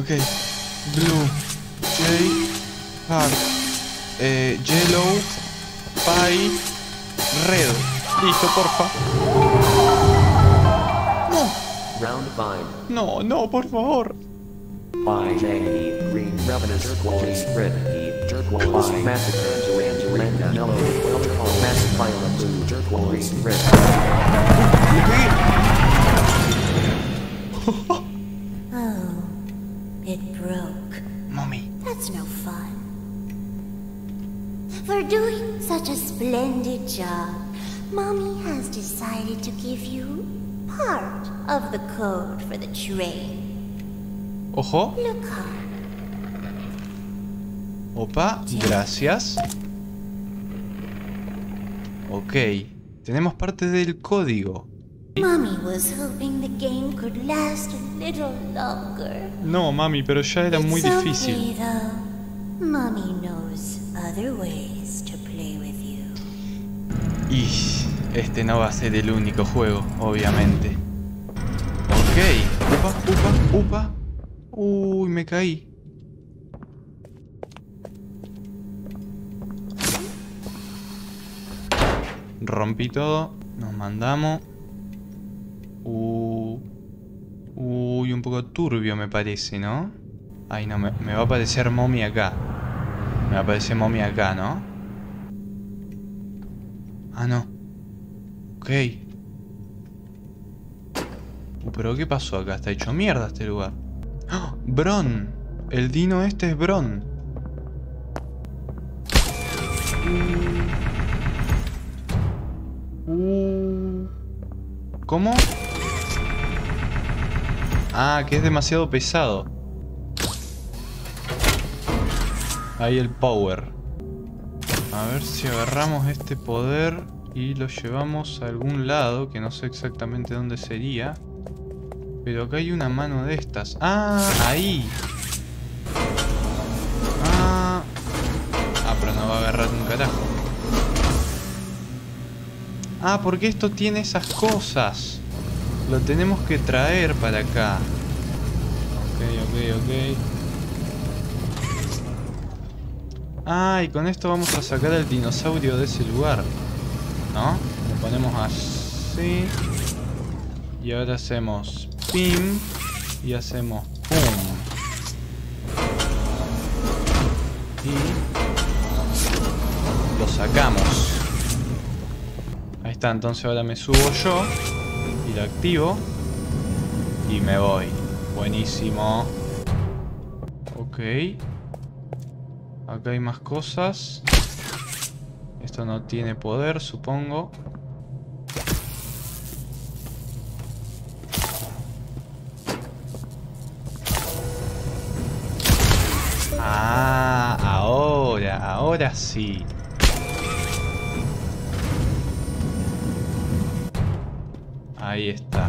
Ok. Blue. J. Heart. Yellow. Pie. Red. Listo, porfa. Round 5. No, no, por favor. By J. Green, Revenant, Turquoise, Red, E, Turquoise, Massive, Landa, Yellow, Massive, Violet, Blue, Turquoise, Red. Oh, it broke. Mami. That's no fun. For doing such a splendid job, Mommy has decided to give you part of the code for the train. Ojo. Look on. Opa, gracias. Ok. Tenemos parte del código. Mommy was hoping the game could last a little longer. No, mami, pero ya era muy It's difícil. okay, though. Mommy knows other ways to play with you. Y este no va a ser el único juego, obviamente. Ok. Upa, upa, upa. Uy, me caí. Rompí todo. Nos mandamos. Uy, un poco turbio me parece, ¿no? Ay, no, me va a aparecer mommy acá. Me aparece mommy acá, ¿no? Ah, no. Ok. Pero ¿qué pasó acá? Está hecho mierda este lugar. ¡Oh! Bron. El dino este es Bron. ¿Cómo? Ah, que es demasiado pesado. Ahí el power. A ver si agarramos este poder y lo llevamos a algún lado, que no sé exactamente dónde sería. Pero acá hay una mano de estas. ¡Ah! Ahí. Ah, pero no va a agarrar un carajo. Ah, porque esto tiene esas cosas. Lo tenemos que traer para acá. Ok. Ah, y con esto vamos a sacar al dinosaurio de ese lugar, ¿no? Lo ponemos así. Y ahora hacemos pim. Y hacemos pum. Y lo sacamos. Ahí está, entonces ahora me subo yo. Y lo activo. Y me voy. Buenísimo. Ok. Acá hay más cosas. Esto no tiene poder, supongo. Ah, ahora sí. Ahí está.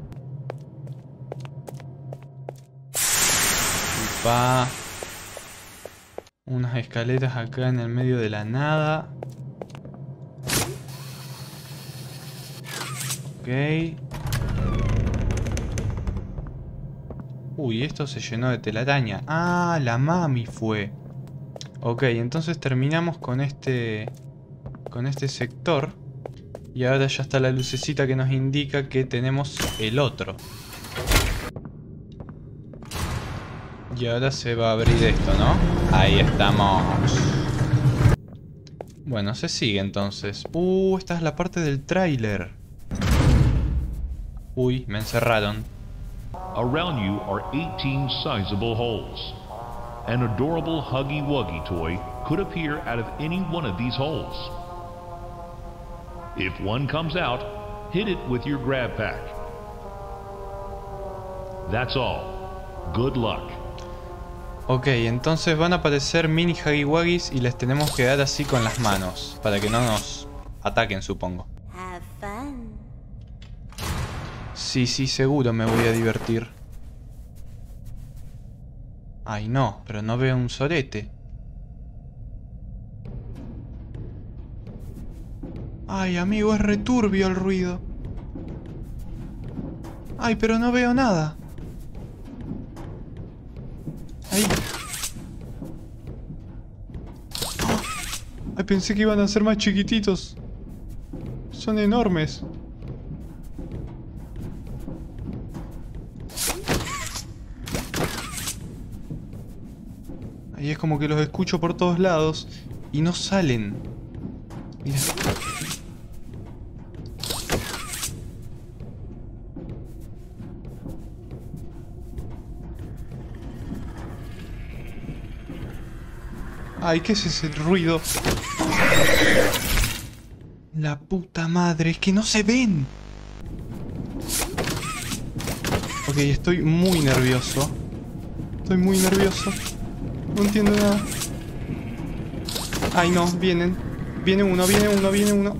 Upa. Unas escaleras acá en el medio de la nada. Ok. Uy, esto se llenó de telaraña. Ah, la mami fue. Ok, entonces terminamos con este sector. Y ahora ya está la lucecita que nos indica que tenemos el otro. Y ahora se va a abrir esto, ¿no? Ahí estamos. Bueno, se sigue entonces. Esta es la parte del tráiler. Uy, me encerraron. Around you are 18 sizable holes. An adorable Huggy Wuggy toy could appear out of any one of these holes. If one comes out, hit it with your grab pack. That's all. Good luck. Ok, entonces van a aparecer mini Huggy Wuggys y les tenemos que dar así con las manos, para que no nos ataquen, supongo. Have fun. Sí, seguro me voy a divertir. Ay, no, pero no veo un sorete. Ay, amigo, es returbio el ruido. Ay, pero no veo nada. Ahí. ¡Oh! Ay, pensé que iban a ser más chiquititos. Son enormes. Ahí es como que los escucho por todos lados y no salen. Mira. Ay, ¿qué es ese ruido? La puta madre, es que no se ven. Ok, estoy muy nervioso. Estoy muy nervioso. No entiendo nada. Ay, no, vienen. Viene uno, viene uno, viene uno.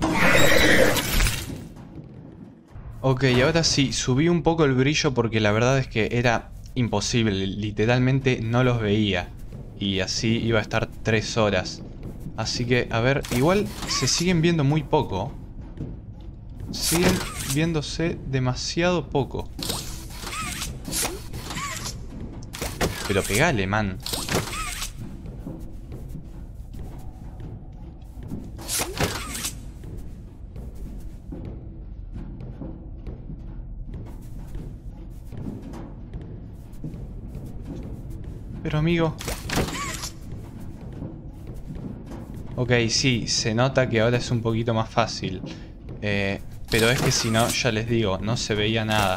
Ok, ahora sí, subí un poco el brillo porque la verdad es que era imposible. Literalmente no los veía. Y así iba a estar 3 horas. Así que, a ver, igual se siguen viendo muy poco. Siguen viéndose demasiado poco. Pero pegale, man. Pero amigo. Ok, sí, se nota que ahora es un poquito más fácil. Pero es que si no, ya les digo, no se veía nada.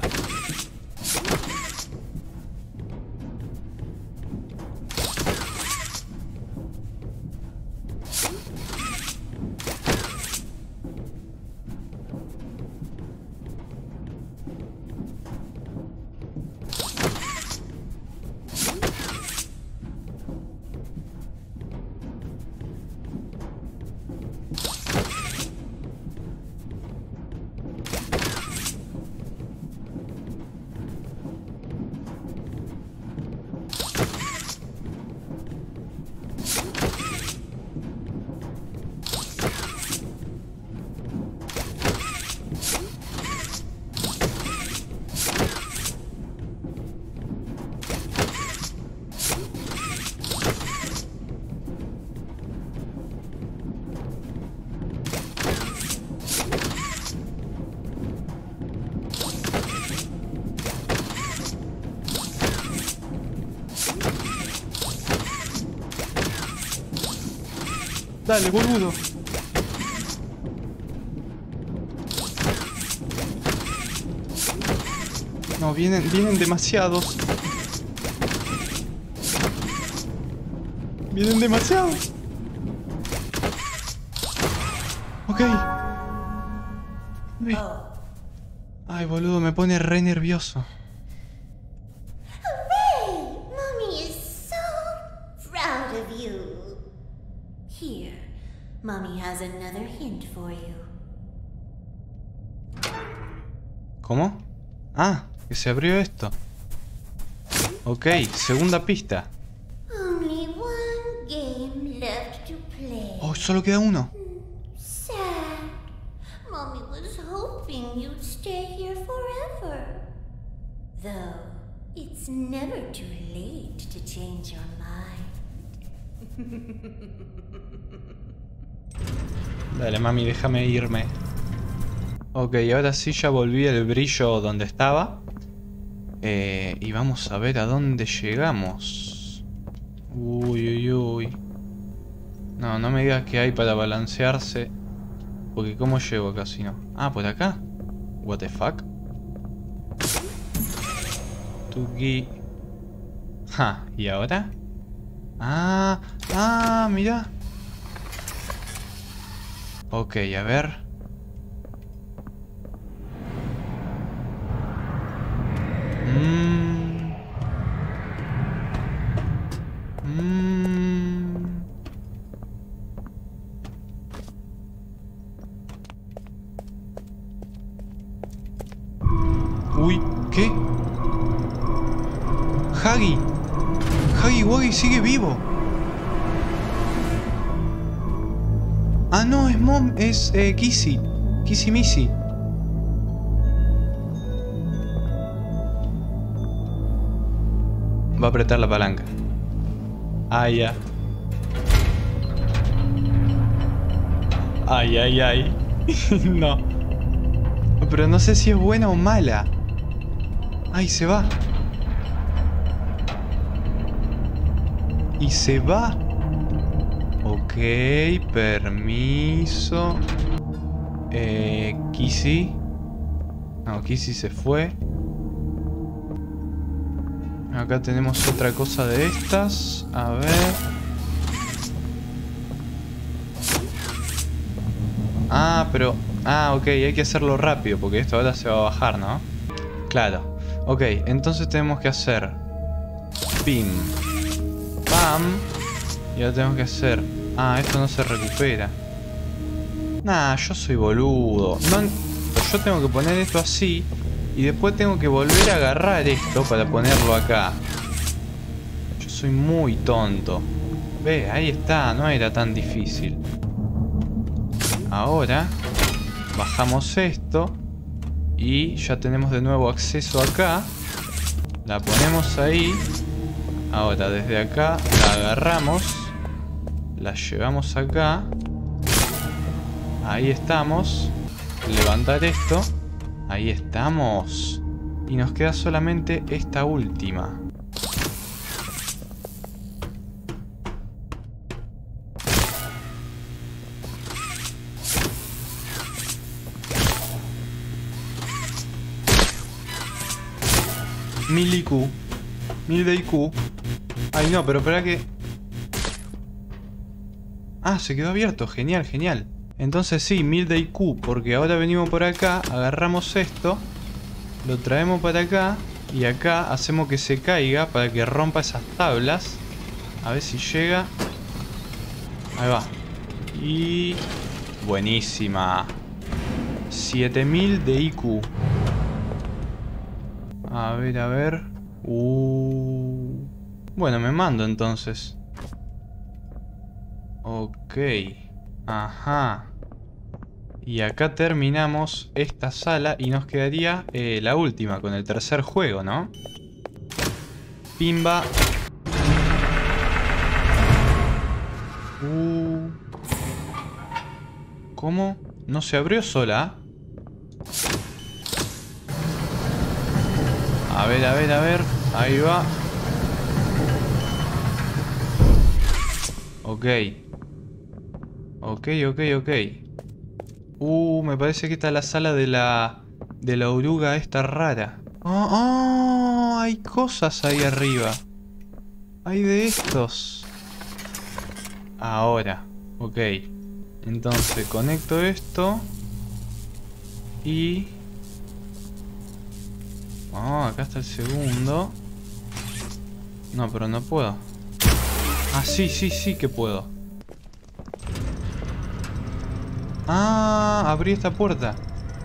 Dale, boludo. No, vienen demasiados. Vienen demasiados. Ok. Ay. Ay, boludo, me pone re nervioso. Hooray! Mommy is so proud of you. Here, Mommy has another hint for you. ¿Cómo? Ah, que se abrió esto. Ok, segunda pista. Only one game left to play. Oh, solo queda uno. Sad. Mommy was hoping you'd stay here forever. Though, it's never too late to change your mind. Dale, mami, déjame irme. Ok, ahora sí ya volví el brillo donde estaba. Y vamos a ver a dónde llegamos. Uy, uy, uy. No, no me digas que hay para balancearse. Porque ¿cómo llego acá si no? Ah, ¿por acá? What the fuck? Tuki. Ja, ¿y ahora? Ah, mira. Ok, a ver. Uy, ¿qué? Huggy. Huggy Wuggy sigue vivo. Ah, no, es Mom, es Kissy. Kissy Missy. Va a apretar la palanca. Ah, ya. Ay, ay, ay. No. Pero no sé si es buena o mala. Ay, se va. Y se va. Ok, permiso. Kissy. No, Kissy se fue. Acá tenemos otra cosa de estas. A ver. Ah, pero... Ah, ok, hay que hacerlo rápido porque esto ahora se va a bajar, ¿no? Claro. Ok, entonces tenemos que hacer... Pim. Pam. Y ahora tenemos que hacer... Ah, esto no se recupera. Nah, yo soy boludo. No, yo tengo que poner esto así. Y después tengo que volver a agarrar esto para ponerlo acá. Yo soy muy tonto. Ve, ahí está, no era tan difícil. Ahora bajamos esto y ya tenemos de nuevo acceso acá. La ponemos ahí. Ahora desde acá la agarramos. La llevamos acá. Ahí estamos. Levantar esto. Ahí estamos. Y nos queda solamente esta última. Mil IQ. 1000 de IQ. Ay no, pero espera que... Ah, se quedó abierto. Genial, genial. Entonces sí, 1000 de IQ. Porque ahora venimos por acá, agarramos esto, lo traemos para acá y acá hacemos que se caiga para que rompa esas tablas. A ver si llega. Ahí va. Y... buenísima. 7000 de IQ. A ver, a ver. Bueno, me mando entonces. Ok. Ajá. Y acá terminamos esta sala y nos quedaría la última con el tercer juego, ¿no? Pimba. ¿Cómo? ¿No se abrió sola? A ver, a ver, a ver. Ahí va. Ok. Ok, ok, ok. Me parece que está la sala de la oruga esta rara. Oh, hay cosas ahí arriba. Hay de estos. Ahora. Ok. Entonces conecto esto. Y... Oh, acá está el segundo. No, pero no puedo. Ah, sí, sí, sí que puedo. Ah, abrí esta puerta.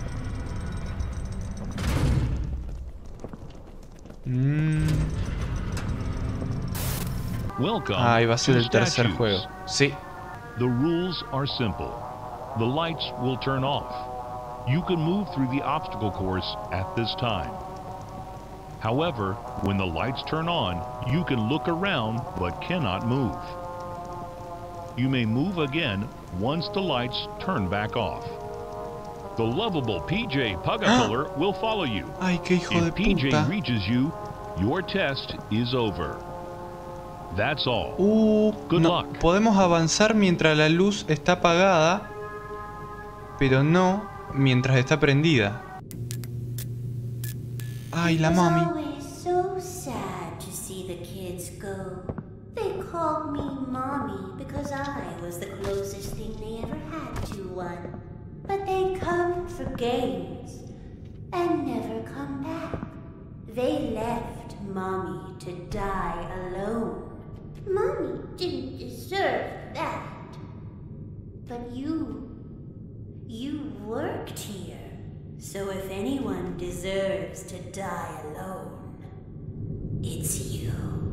Ah, ahí va a ser el tercer juego. Sí. The rules are simple. The lights will turn off. You can move through the obstacle course at this time. However, when the lights turn on, you can look around but cannot move. You may move again once the lights turn back off. The lovable PJ Pugatuller will follow you. Ay, qué hijo de If PJ puta. reaches you, your test is over. That's all. Good no, luck. podemos avanzar mientras la luz está apagada, pero no mientras está prendida. Ay, la mami. Always so sad to see the kids go. They called me mommy because I was the closest thing they ever had to one. But they come for games and never come back. They left mommy to die alone. Mommy didn't deserve that. But you worked here. So if anyone deserves to die alone, it's you.